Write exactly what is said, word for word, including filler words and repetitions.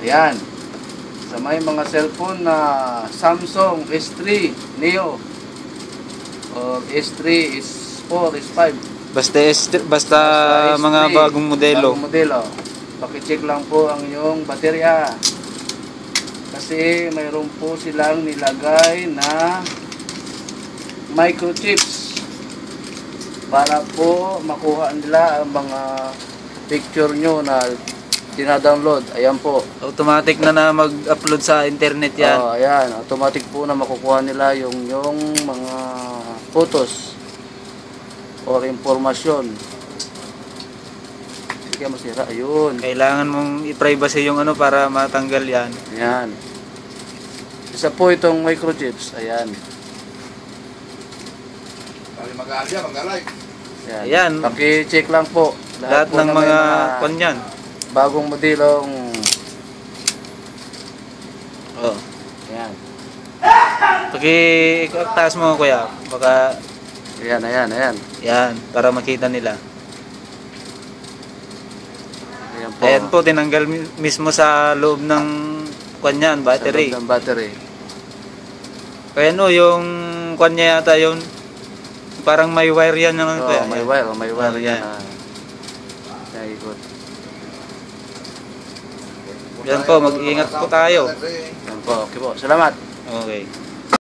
Ayan. Sa may mga cellphone na Samsung S three Neo or S three, S four, S five. Basta, basta, basta S three, mga bagong modelo. Bagong modelo. Pakicheck lang po ang iyong baterya. Kasi mayroon po silang nilagay na microchips para po makuha nila ang mga picture nyo na dinadownload. Ayan po. Automatic na na mag-upload sa internet yan. Oh, ayan. Automatic po na makukuha nila yung, yung mga photos or informasyon. Kaya masira, ayun. Kailangan mong i-privacy yung ano para matanggal yan. Ayan. Isa po itong microchips. Ayan. Kali mag-aalya, mag-alike. Ayan. Ayan. Paki-check lang po. Lahat po ng na may mga kanyan. bagong modelong. Oh. Ayan. Paki-taas mo kuya. Baka Ayan, ayan, ayan. yan para makita nila. Ayan po. Ayan po tinanggal mi- mismo sa loob ng kanyan, battery. Sa loob ng battery. Kaya no, yung kanya yata yun, parang may wire yan ng Oh, kaya. may yan. wire, may wire Oh, yan. yan. Ah. Naikot. Yan po, mag-iingat po tayo. Ayan po, okay po. Salamat. Okay.